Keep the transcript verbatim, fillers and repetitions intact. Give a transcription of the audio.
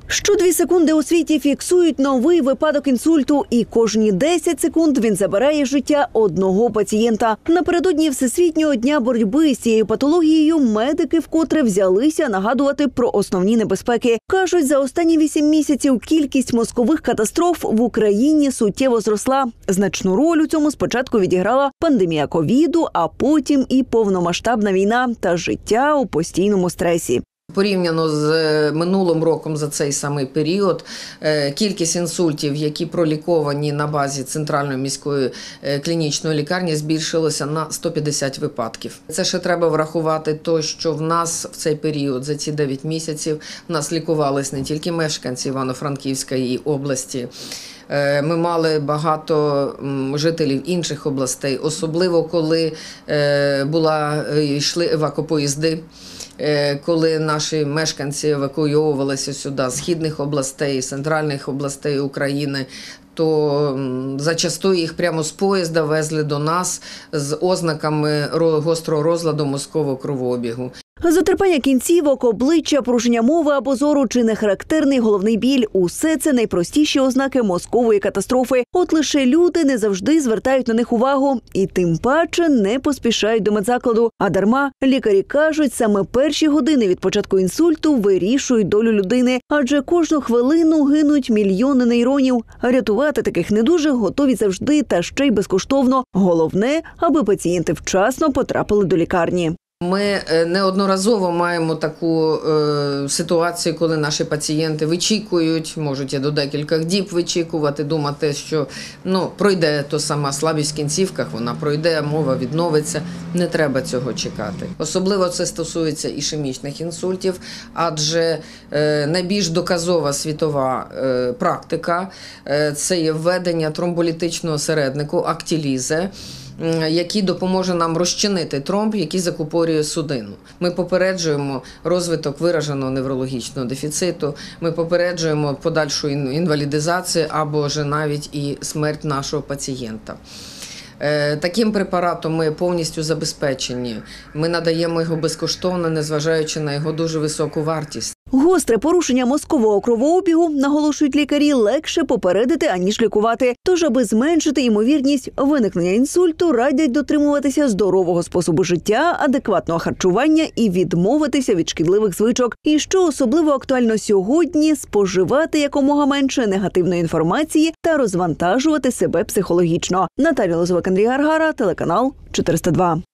Що дві секунди у світі фіксують новий випадок інсульту, і кожні десять секунд він забирає життя одного пацієнта. Напередодні Всесвітнього дня боротьби з цією патологією медики вкотре взялися нагадувати про основні небезпеки. Кажуть, за останні вісім місяців кількість мозкових катастроф в Україні суттєво зросла. Значну роль у цьому спочатку відіграла пандемія ковіду, а потім і повномасштабна війна та життя у постійному стресі. Порівняно з минулим роком за цей самий період, кількість інсультів, які проліковані на базі Центральної міської клінічної лікарні, збільшилася на сто п'ятдесят випадків. Це ще треба врахувати те, що в нас в цей період, за ці дев'ять місяців, в нас лікувались не тільки мешканці Івано-Франківської області. Ми мали багато жителів інших областей, особливо коли була, йшли евакопоїзди. Коли наші мешканці евакуйовувалися сюди з східних областей, центральних областей України, то зачасту їх прямо з поїзда везли до нас з ознаками гострого розладу мозкового кровообігу. Затерпання кінцівок, обличчя, порушення мови або зору чи нехарактерний головний біль – усе це найпростіші ознаки мозкової катастрофи. От лише люди не завжди звертають на них увагу і тим паче не поспішають до медзакладу. А дарма, лікарі кажуть, саме перші години від початку інсульту вирішують долю людини, адже кожну хвилину гинуть мільйони нейронів. Рятувати таких недужих готові завжди та ще й безкоштовно. Головне, аби пацієнти вчасно потрапили до лікарні. Ми неодноразово маємо таку е, ситуацію, коли наші пацієнти вичікують, можуть і до декількох діб вичікувати, думати, що ну, пройде то сама слабість в кінцівках, вона пройде, мова відновиться. Не треба цього чекати. Особливо це стосується ішемічних інсультів, адже е, найбільш доказова світова е, практика е, – це є введення тромболітичного середнику, актілізе, який допоможе нам розчинити тромб, який закупорює судину. Ми попереджуємо розвиток вираженого неврологічного дефіциту, ми попереджуємо подальшу інвалідизацію або ж навіть і смерть нашого пацієнта. Таким препаратом ми повністю забезпечені. Ми надаємо його безкоштовно, незважаючи на його дуже високу вартість. Гостре порушення мозкового кровообігу, наголошують лікарі, легше попередити, аніж лікувати. Тож, аби зменшити ймовірність виникнення інсульту, радять дотримуватися здорового способу життя, адекватного харчування і відмовитися від шкідливих звичок. І що особливо актуально сьогодні – споживати якомога менше негативної інформації та розвантажувати себе психологічно. Наталія Лозовик, Андрій Гаргара, телеканал чотириста два.